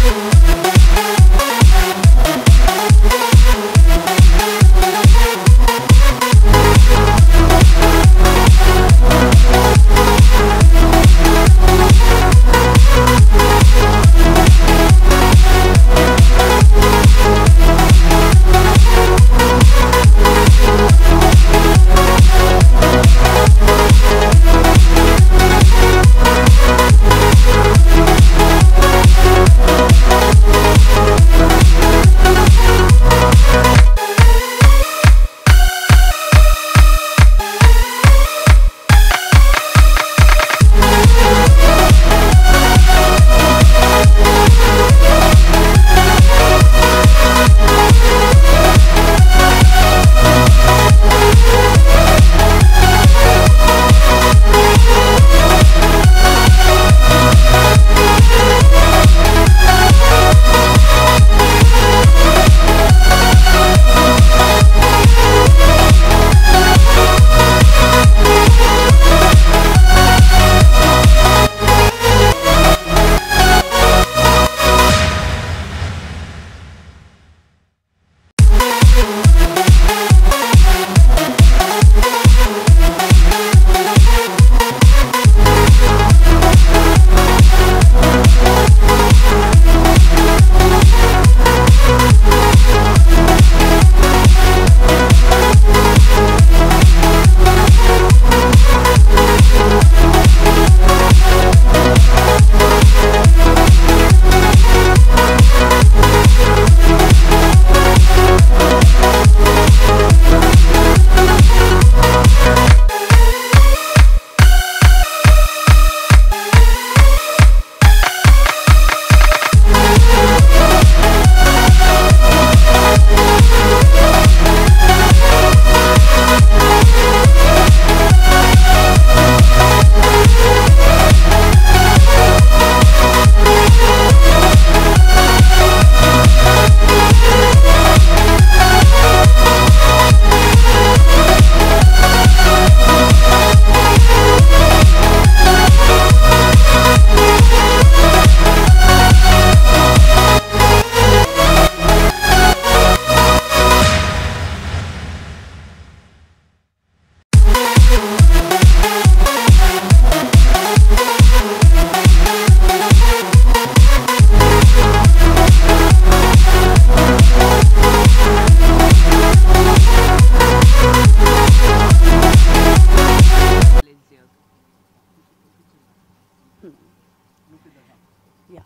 Yeah.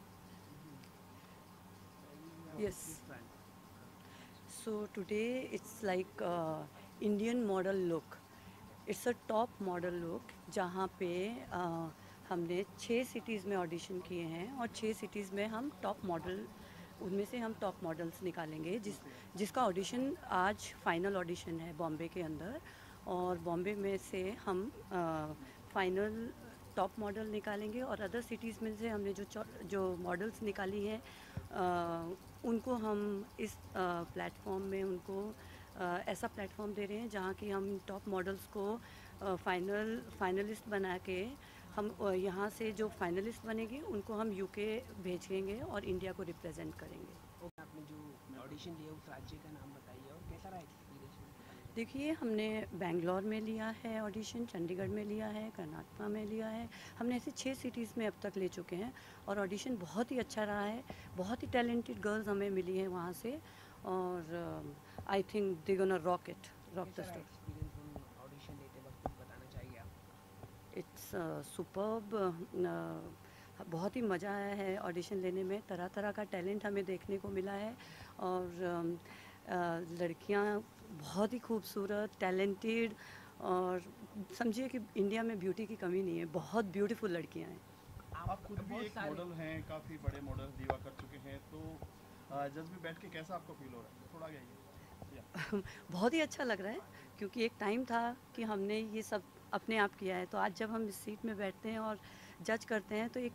Yes. So today it's like Indian model look. It's a top model look जहाँ पे हमने 6 cities में audition किए हैं और 6 सिटीज़ में हम टॉप मॉडल उनमें से हम टॉप मॉडल्स निकालेंगे जिसका ऑडिशन आज फाइनल ऑडिशन है बॉम्बे के अंदर और बॉम्बे में से हम फाइनल टॉप मॉडल निकालेंगे और अदर सिटीज़ में से हमने जो मॉडल्स निकाली हैं उनको हम इस प्लेटफॉर्म में उनको ऐसा प्लेटफॉर्म दे रहे हैं जहाँ की हम टॉप मॉडल्स को फाइनलिस्ट बना के हम यहाँ से जो फाइनलिस्ट बनेंगे उनको हम यूके भेजेंगे और इंडिया को रिप्रेजेंट करेंगे। आपने जो ऑडिशन दिया उस राज्य का नाम बताइए और कैसा रहा एक्सपीरियंस? देखिए हमने बेंगलोर में लिया है ऑडिशन, चंडीगढ़ में लिया है, कर्नाटका में लिया है। हमने ऐसे 6 सिटीज़ में अब तक ले चुके हैं और ऑडिशन बहुत ही अच्छा रहा है। बहुत ही टैलेंटेड गर्ल्स हमें मिली हैं वहाँ से और I think they gonna rock the story. Audition देते वक्त बताना चाहिए आप? It's superb. बहुत ही मज़ा आया है ऑडिशन लेने में। तरह तरह का टैलेंट हमें देखने को मिला है और लड़कियां बहुत ही खूबसूरत, टैलेंटेड और समझिए कि इंडिया में ब्यूटी की कमी नहीं है। बहुत ब्यूटीफुल लड़कियां हैं। आप खुद भी एक मॉडल हैं, काफ़ी बड़े मॉडल दीवा कर चुके हैं, तो जज में बैठ के कैसा आपको फील हो रहा है? थोड़ा आगे बहुत ही अच्छा लग रहा है क्योंकि एक टाइम था कि हमने ये सब अपने आप किया है, तो आज जब हम इस सीट में बैठते हैं और जज करते हैं तो एक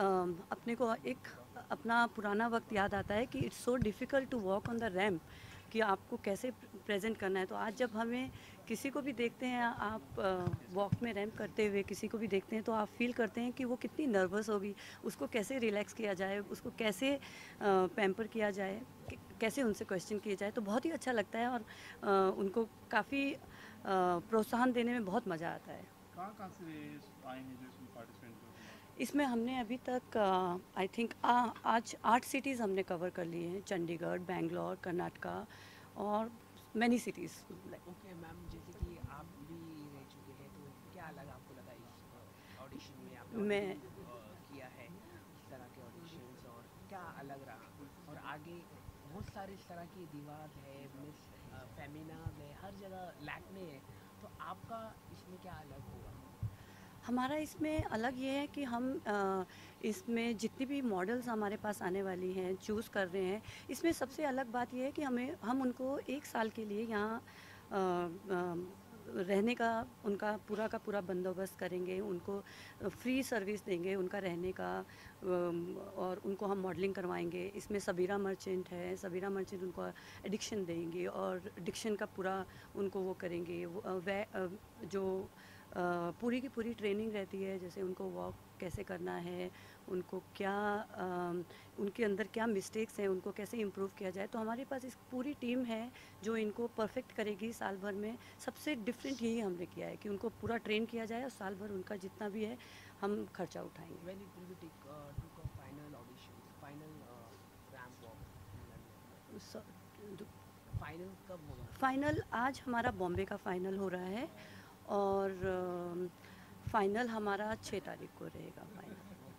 अपने को एक अपना पुराना वक्त याद आता है कि it's so difficult to walk on the ramp कि आपको कैसे प्रेजेंट करना है। तो आज जब हमें किसी को भी देखते हैं, आप वॉक में रैम्प करते हुए किसी को भी देखते हैं, तो आप फील करते हैं कि वो कितनी नर्वस होगी, उसको कैसे रिलैक्स किया जाए, उसको कैसे पैम्पर किया जाए, कैसे उनसे क्वेश्चन किए जाए। तो बहुत ही अच्छा लगता है और उनको काफ़ी प्रोत्साहन देने में बहुत मज़ा आता है। कहाँ से आए हैं जो इसमें पार्टिसिपेंट कर रहे हैं? इसमें हमने अभी तक आई थिंक आज 8 सिटीज़ हमने कवर कर लिए हैं, चंडीगढ़, बेंगलोर, कर्नाटका और मैनी सिटीज़। ओके मैम, जैसे कि आप भी रह चुके हैं, तो क्या अलग आपको लगा इस ऑडिशन में? आपने मैं audition, किया है इस तरह के ऑडिशंस, और क्या अलग रहा? और आगे बहुत सारे इस तरह की दीवार है, मिस फेमिना है, हर जगह लैक्मे है, तो आपका इसमें क्या अलग होगा? हमारा इसमें अलग ये है कि हम इसमें जितनी भी मॉडल्स हमारे पास आने वाली हैं, चूज़ कर रहे हैं, इसमें सबसे अलग बात ये है कि हम उनको 1 साल के लिए यहाँ रहने का उनका पूरा का पूरा बंदोबस्त करेंगे, उनको फ्री सर्विस देंगे उनका रहने का, और उनको हम मॉडलिंग करवाएंगे। इसमें सबीरा मर्चेंट है, सबीरा मर्चेंट उनको एडिक्शन देंगे और डिक्शन का पूरा उनको वो करेंगे। जो पूरी की पूरी ट्रेनिंग रहती है, जैसे उनको वॉक कैसे करना है, उनको क्या उनके अंदर क्या मिस्टेक्स हैं, उनको कैसे इम्प्रूव किया जाए। तो हमारे पास इस पूरी टीम है जो इनको परफेक्ट करेगी साल भर में। सबसे डिफरेंट यही हमने किया है कि उनको पूरा ट्रेन किया जाए और साल भर उनका जितना भी है हम खर्चा उठाएंगे। When it will be took a final audition, final ramp walk, final कब होगा? फाइनल आज हमारा बॉम्बे का फाइनल हो रहा है और फाइनल हमारा 6 तारीख को रहेगा final.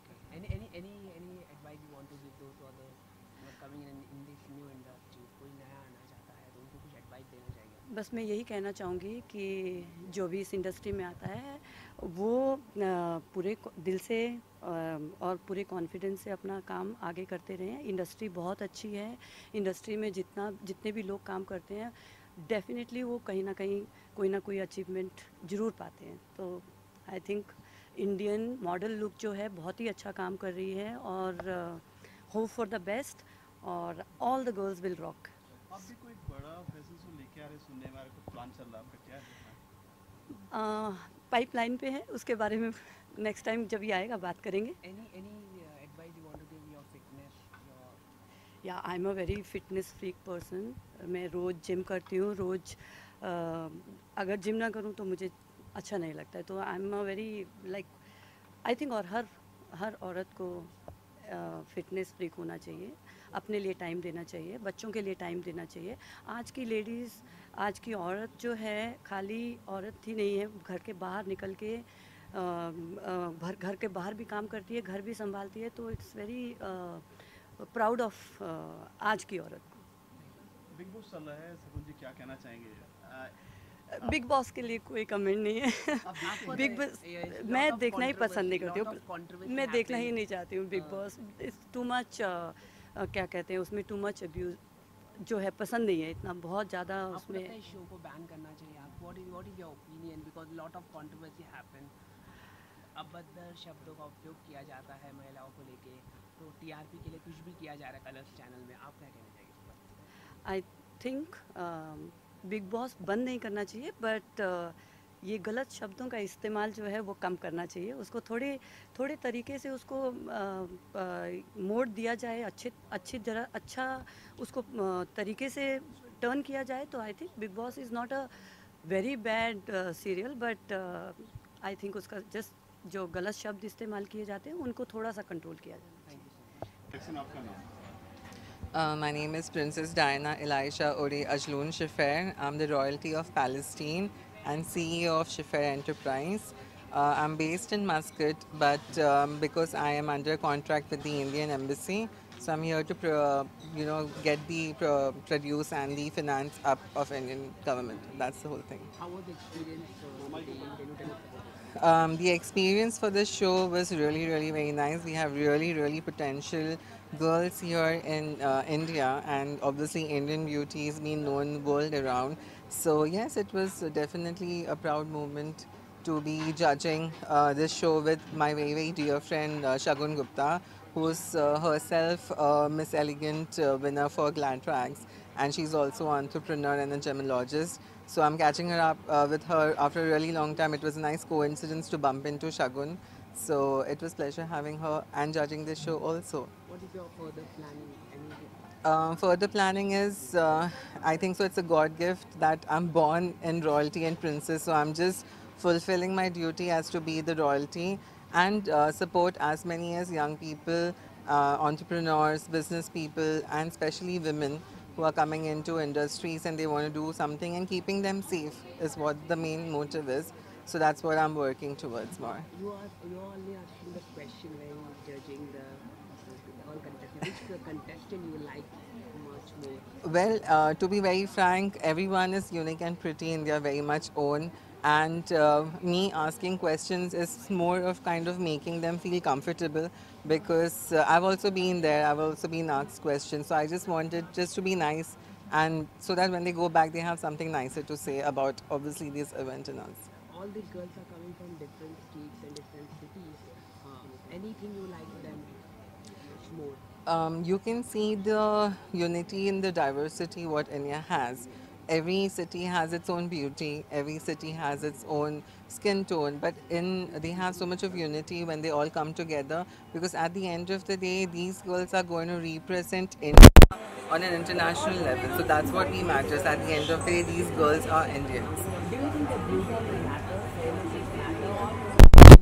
Any advice you want to give those who are coming in this new industry? कोई नया आना चाहता है तो उनको कुछ एडवाइस देना चाहिए? बस मैं यही कहना चाहूँगी कि जो भी इस इंडस्ट्री में आता है वो पूरे दिल से और पूरे कॉन्फिडेंस से अपना काम आगे करते रहें। इंडस्ट्री बहुत अच्छी है। इंडस्ट्री में जितने भी लोग काम करते हैं, डेफिनेटली वो कहीं ना कोई अचीवमेंट ज़रूर पाते हैं। तो I think Indian model look जो है बहुत ही अच्छा काम कर रही है और होप फॉर द बेस्ट और all the girls will rock. आप भी कोई बड़ा फैशन शो लेके आ रहे, सुनने में आ रहा, कुछ प्लान चल रहा है आपका, क्या है? पाइपलाइन पे है, उसके बारे में नेक्स्ट टाइम जब ये आएगा बात करेंगे। Any advice you want to give your fitness, your या I am a very fitness freak person. मैं रोज़ जिम करती हूँ, रोज़ अगर जिम ना करूँ तो मुझे अच्छा नहीं लगता है। तो I am a very like I think, और हर औरत को फिटनेस फ्रीक होना चाहिए, अपने लिए टाइम देना चाहिए, बच्चों के लिए टाइम देना चाहिए। आज की लेडीज़, आज की औरत जो है खाली औरत ही नहीं है, घर के बाहर निकल के घर के बाहर भी काम करती है, घर भी संभालती है। तो इट्स वेरी प्राउड ऑफ आज की औरत को। बिग बॉस चल रहा है, सगुन जी क्या कहना चाहेंगे? बिग बॉस के लिए कोई कमेंट नहीं है। बिग बॉस मैं देखना ही पसंद नहीं करती हूँ, मैं देखना ही नहीं चाहती हूँ Bigg Boss. It's too much, क्या कहते हैं उसमें, टू मच अब्यूज जो है, पसंद नहीं है इतना, बहुत ज़्यादा उसमें। इस शो को बैन करना चाहिए? आप what is your opinion? Because lot of controversy happen, अभद्र शब्दों का उपयोग किया जाता है महिलाओं को लेके, तो टीआरपी के लिए कुछ भी किया जा रहा है कलर्स चैनल में, आप क्या कहना चाहिए इस पर? आई थिंक बिग बॉस बंद नहीं करना चाहिए, बट ये गलत शब्दों का इस्तेमाल जो है वो कम करना चाहिए। उसको थोड़े तरीके से उसको मोड़ दिया जाए, अच्छा उसको तरीके से टर्न किया जाए। तो I think Bigg Boss is not a very bad serial, but I think उसका जस्ट जो गलत शब्द इस्तेमाल किए जाते हैं उनको थोड़ा सा कंट्रोल किया जाना चाहिए। एक्शन आपका नाम? My name is Princess Diana Elisha Ori Ajloon Shifair. I'm the royalty of Palestine and CEO of Shifair Enterprise. I'm based in Muscat, but because I am under contract with the Indian Embassy, so I'm here to, get the produce and the finance up of Indian government. That's the whole thing. How was the experience? Can you tell us about it? The experience for this show was really, really very nice. We have really, really potential girls here in India, and obviously Indian beauty is being known world around. So yes, it was definitely a proud moment to be judging this show with my very, very dear friend Shagun Gupta, who's herself Miss Elegant winner for Glantrax, and she's also an entrepreneur and a gemologist. So I'm catching her up with her after a really long time. It was a nice coincidence to bump into Shagun. So it was pleasure having her and judging this show also. What is your further planning? Anything? Further planning is, I think so. It's a God gift that I'm born in royalty and princess. So I'm just fulfilling my duty as to be the royalty and support as many as young people, entrepreneurs, business people, and especially women who are coming into industries and they want to do something, and keeping them safe is what the main motive is. So that's what I'm working towards more. You are only asking the question when you're judging the all contestants. Which contestant you like much more? Well, to be very frank, everyone is unique and pretty in their very much own. And me asking questions is more of kind of making them feel comfortable, because I've also been there, I've also been asked questions. So I just wanted just to be nice, and so that when they go back, they have something nicer to say about obviously this event and us. All these girls are coming from different states and different cities. Anything you like them much more? You can see the unity in the diversity what India has. Every city has its own beauty. Every city has its own skin tone. But they have so much of unity when they all come together. Because at the end of the day, these girls are going to represent India on an international level. So that's what we matters. At the end of the day, these girls are Indians. Do you think that beauty will matter? Fairness will matter? Or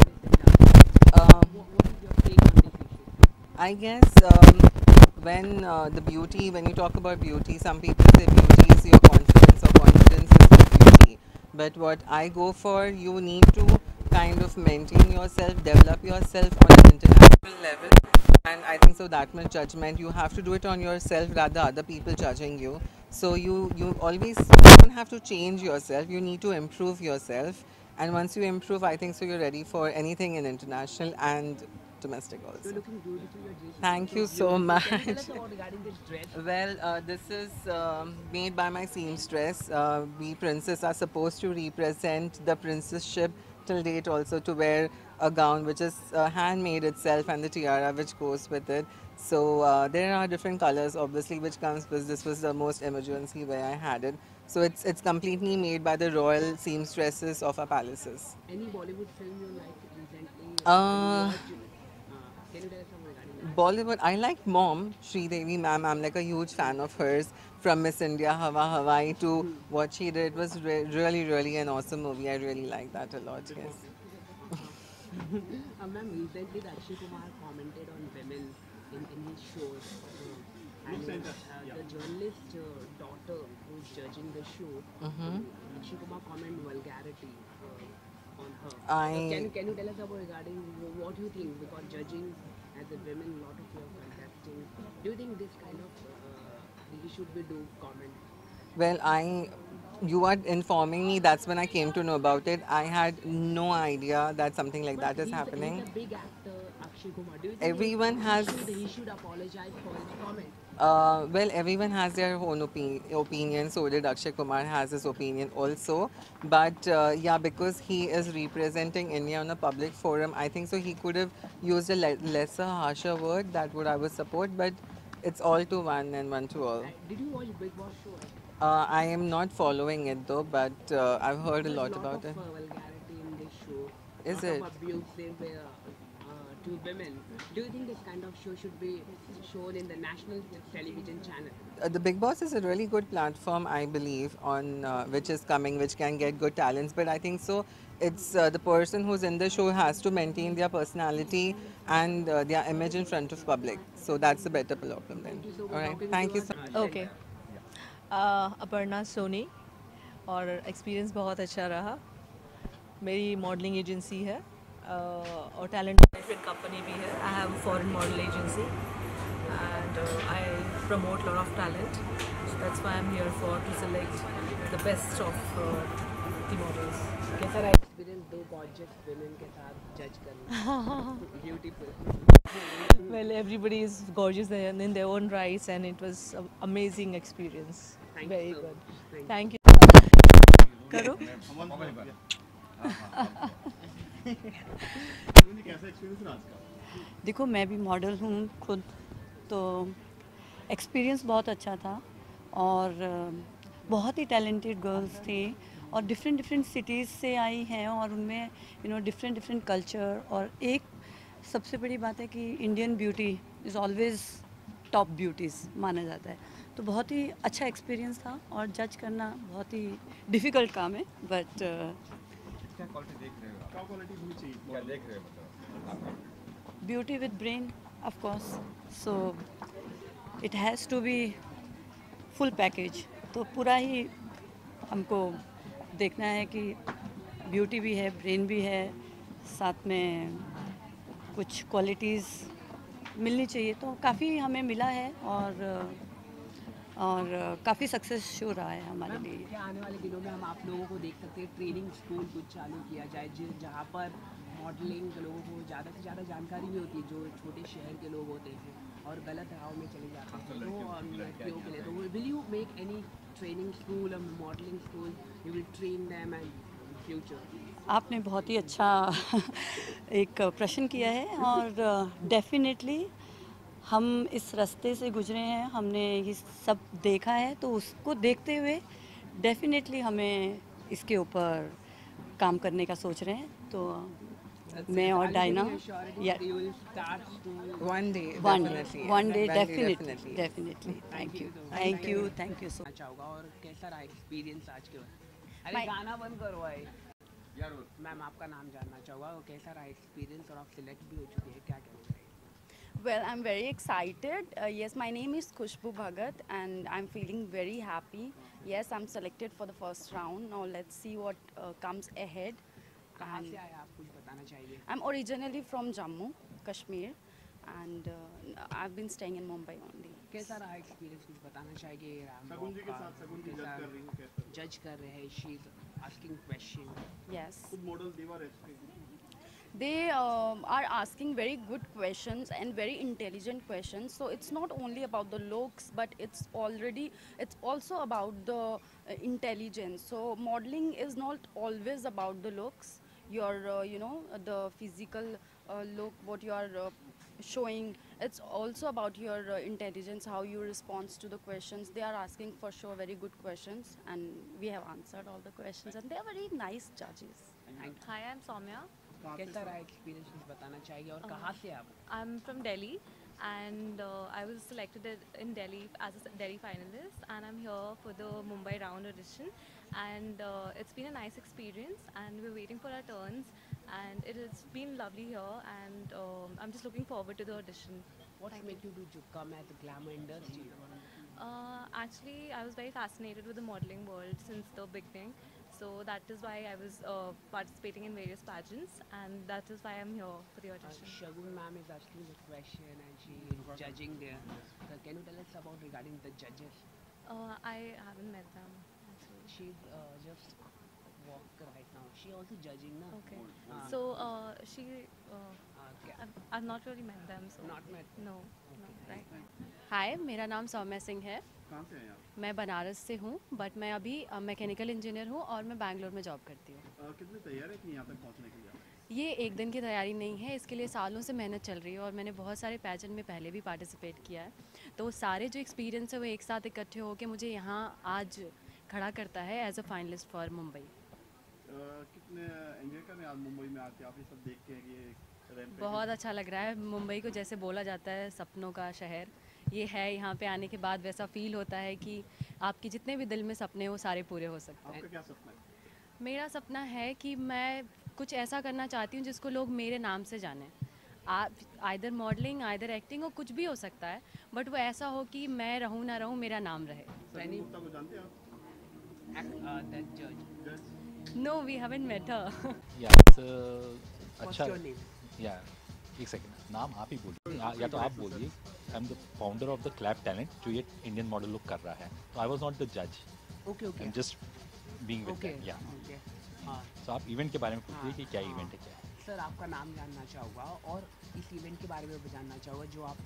what is your take on this issue? I guess when the beauty, when you talk about beauty, some people say beauty is your confidence or confidence is the beauty. But what I go for, you need to kind of maintain yourself, develop yourself on an international level. And I think so that much judgment, you have to do it on yourself rather other people judging you. So you always, you don't have to change yourself, you need to improve yourself. And once you improve, I think so you're ready for anything in international and domestic You're also. looking beautiful. Your dress is Thank you beautiful. so much. Can you tell us about regarding this dress? Well, this is made by my seamstress. We princes are supposed to represent the princesship till date, also to wear a gown which is handmade itself, and the tiara which goes with it. So there are different colors obviously which comes with this. Was the most emergency where I had it. So it's completely made by the royal seamstresses of our palaces. Any Bollywood film you like recently? Uh, Can you tell us something regarding that? Bollywood, I like Mom, Sri Devi ma'am. I'm like a huge fan of hers. From Miss India, Hawa Hawaii to what she did, it was really, really an awesome movie. I really like that a lot. Yes. Ma'am, recently the Akshay Kumar commented on women in his shows. And the journalist daughter who's judging the show, Akshay Kumar comment vulgarity on her. Can you tell us about regarding what you think? Because judging as a women, a lot of you are contesting. Do you think this kind of he should be do comment? Well, you are informing me. That's when I came to know about it. I had no idea that something like that is He's happening. a big actor, Akshay Kumar. Do you think Everyone has. he should apologize for his comment? Well, everyone has their own opinion. So did Akshay Kumar has his opinion also. But yeah, because he is representing India on a public forum, I think so he could have used a lesser, harsher word. That would I would support. But it's all to one and one to all. Did you watch Big Boss show? I am not following it though, but I've heard a lot about it. Vulgarity in this show. Is lot it? of abusive to women. Do you think this kind of show should be shown in the national television channel? The Big Boss is a really good platform, I believe, on which is coming, which can get good talents. But I think so. It's the person who's in the show has to maintain their personality and their image in front of public. So that's a better problem then. All right. Thank you so much. Okay Aparna Soni और experience बहुत अच्छा रहा मेरी modelling agency है और talent management company भी है I have foreign model agency and I promote lot of talent so that's why I am here for to select the best of the models कैसा रहा एक्सपीरियंस दो gorgeous women के साथ जज करना? Beautiful. well everybody is gorgeous in their own rights and it was an amazing experience Thank very you so good much. thank you करो कैसा experience रहा आज का? देखो मैं भी मॉडल हूँ खुद, तो एक्सपीरियंस बहुत अच्छा था और बहुत ही टैलेंटेड गर्ल्स थी और डिफरेंट डिफरेंट सिटीज़ से आई हैं और उनमें डिफरेंट डिफरेंट कल्चर। और एक सबसे बड़ी बात है कि Indian beauty is always top beauties माना जाता है। तो बहुत ही अच्छा एक्सपीरियंस था और जज करना बहुत ही डिफ़िकल्ट काम है, बट क्या क्वालिटी देख रहे हो आप? क्या क्वालिटी होनी चाहिए क्या देख रहे हो मतलब आप? Beauty with brain of course, so it has to be full package. तो पूरा ही हमको देखना है कि ब्यूटी भी है, ब्रेन भी है, साथ में कुछ क्वालिटीज़ मिलनी चाहिए। तो काफ़ी हमें मिला है और काफ़ी सक्सेस शो रहा है हमारे मैम, लिए। क्या आने वाले दिनों में हम आप लोगों को देख सकते हैं ट्रेनिंग स्कूल कुछ चालू किया जाए जहाँ पर मॉडलिंग के लोगों को ज़्यादा से ज़्यादा जानकारी भी होती है, जो छोटे शहर के लोग होते हैं और गलत राह में चले जाते हैं, तो लड़कियों के लिए तो will you make any training school और modelling school, you will train them and future? आपने बहुत ही अच्छा एक प्रश्न किया है और डेफिनेटली हम इस रास्ते से गुजरे हैं, हमने ये सब देखा है, तो उसको देखते हुए डेफिनेटली हमें इसके ऊपर काम करने का सोच रहे हैं। तो मैं और डायना या One day, one day definitely. One day One day, definitely definitely. Definitely. Thank you thank you so. अच्छा होगा और कैसा रहा एक्सपीरियंस आज के बाद? अरे गाना बंद करो भाई। यार मैम आपका नाम जानना चाहूँगा और कैसा रहा एक्सपीरियंस और आप सिलेक्ट भी हो चुके हैं, क्या कहना चाहिए? Well, I'm very excited. Yes, my name is Khushbu Bhagat and I'm feeling very happy. Yes, I'm selected for the first round. Now let's see what comes ahead. कहाँ And से आए आप, कुछ बताना चाहिए? I'm originally from Jammu, Kashmir, and I've been staying in Mumbai only. कैसा रहा experience, कुछ बताना चाहिए? सगुन जी के साथ सगुन जी जज कर रही हूँ कैसा? जज कर रहे हैं, she is asking question. Yes. खुद मॉडल दीवा रहती है। They are asking very good questions and very intelligent questions, so it's not only about the looks but it's also about the intelligence. So modeling is not always about the looks, your the physical look what you are showing. It's also about your intelligence, how you respond to the questions they are asking. For sure very good questions and we have answered all the questions and they are very nice judges. Hi, I'm Soumya. कैसा रहा experience, कुछ बताना चाहिए और कहाँ से आप? I'm from Delhi and I was selected in Delhi as a Delhi finalist and I'm here for the Mumbai round audition and it's been a nice experience and we're waiting for our turns and it has been lovely here and I'm just looking forward to the audition. What's make you to come at the glamour industry? Actually, I was very fascinated with the modeling world since the beginning. So that is why I was participating in various pageants and that is why I'm here for the audition. Shagun ma'am is asking the question and she is judging there. So can you tell us about regarding the judges? I haven't met them. Actually. She's just walk right now. She also judging na? Okay. Uh, So she, क्या- I've not really met them. So Not met. No, no, right. हाय, मेरा नाम सौम्या सिंह है। कहाँ से हैं आप? मैं बनारस से हूँ बट मैं अभी मैकेनिकल इंजीनियर हूँ और मैं बैंगलोर में जॉब करती हूँ। कितने तैयार है कि यहाँ तक पहुँचने के लिए आप? ये एक दिन की तैयारी नहीं है, इसके लिए सालों से मेहनत चल रही है और मैंने बहुत सारे पैजन में पहले भी पार्टिसिपेट किया है। तो सारे जो एक्सपीरियंस है वो एक साथ इकट्ठे होकर मुझे यहाँ आज खड़ा करता है as a finalist for Mumbai. कितने एंजॉय कर रहे हैं आज मुंबई में आके, आप ये सब देख के ये रैंप पे? बहुत अच्छा लग रहा है। मुंबई को जैसे बोला जाता है सपनों का शहर, ये है। यहाँ पे आने के बाद वैसा फील होता है कि आपके जितने भी दिल में सपने हो सारे पूरे हो सकते हैं। आपका क्या सपना है? मेरा सपना है कि मैं कुछ ऐसा करना चाहती हूँ जिसको लोग मेरे नाम से जानें। आप आइदर मॉडलिंग आइदर एक्टिंग हो, कुछ भी हो सकता है, बट वो ऐसा हो कि मैं रहूँ ना रहूँ मेरा नाम रहे। सनी गुप्ता को जानते हैं आप? that judge. जज no we haven't met her. या What's अच्छा your name? या एक सेकंड, नाम आप ही बोलिए या तो आप बोलिए। I am the founder of the clap talent जो ये इंडियन मॉडल लुक कर रहा है। तो आई वाज नॉट द जज, Okay, I okay. Am just being with Okay. Them. या Okay. हाँ. तो आप इवेंट के बारे में पूछिए कि क्या हाँ. इवेंट है, क्या है। सर आपका नाम जानना चाहूँगा और इस इवेंट के बारे में भी जानना चाहूँगा जो आप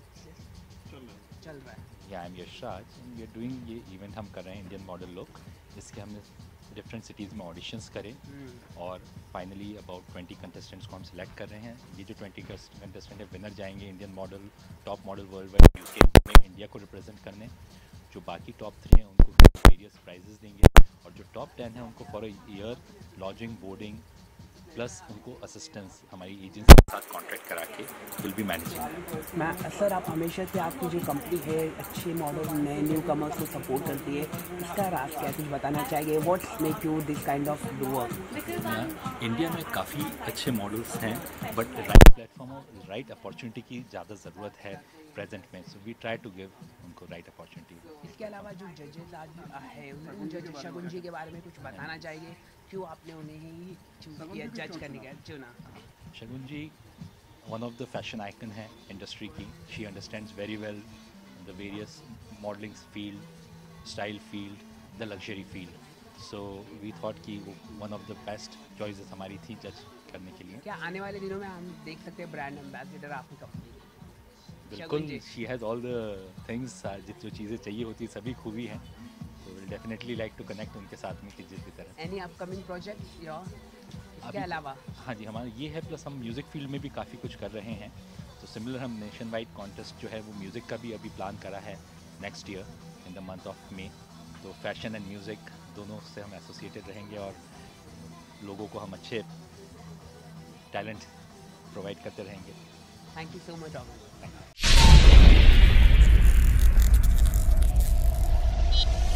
चल रहा है। या I am Yash Raj, we are doing ये इवेंट हम कर रहे हैं इंडियन मॉडल लुक, जिसके हमने डिफरेंट सिटीज़ में ऑडिशंस करें और फाइनली अबाउट 20 कंटेस्टेंट्स को हम सिलेक्ट कर रहे हैं। ये जो 20 कंटेस्टेंट है विनर जाएंगे Indian model, top model worldwide UK में इंडिया को रिप्रेजेंट करने। जो बाकी टॉप 3 हैं उनको वेरियस प्राइजेस देंगे और जो टॉप 10 है उनको for a year lodging, boarding plus उनको असिस्टेंस हमारी एजेंसी के साथ कॉन्ट्रैक्ट करा के विल बी मैनेजिंग। मैं सर, आप हमेशा से आपकी जो कंपनी है अच्छे मॉडल नए न्यू कमर्स को सपोर्ट करती है, इसका राज क्या कुछ बताना चाहिए? What's make you this kind of do work? India में काफ़ी अच्छे मॉडल्स हैं बट राइट प्लेटफॉर्म और राइट अपॉर्चुनिटी की ज़्यादा ज़रूरत है प्रेजेंट में, so we try to give उनको राइट अपॉर्चुनिटी। इसके अलावा जो जजेस आज है उन जज शगुन जी के बारे में कुछ बताना चाहिए, क्यों आपने उन्हें ही चूज किया, जज करने का चुना? Shagun ji one of the fashion icon है इंडस्ट्री की। She understands very well the various modelling field, style field, the luxury field, so we thought कि वो one of the best choices हमारी थी जज करने के लिए। क्या आने वाले दिनों में हम देख सकते हैं ब्रांड एम्बेसडर आपकी कंपनी? बिल्कुल, she has all the things, जो चीज़ें चाहिए होती सभी खूबी हैं, तो will definitely like to connect उनके साथ में किसी भी तरह। एनी अपकमिंग प्रोजेक्ट या इसके अलावा? हाँ जी, हमारा ये है, प्लस हम म्यूज़िक फील्ड में भी काफ़ी कुछ कर रहे हैं, तो सिमिलर हम नेशन वाइड कॉन्टेस्ट जो है वो म्यूज़िक का भी अभी प्लान करा है next year in the month of May. तो फैशन एंड म्यूज़िक दोनों से हम एसोसिएटेड रहेंगे और लोगों को हम अच्छे टैलेंट प्रोवाइड करते रहेंगे। Thank you so much doctor.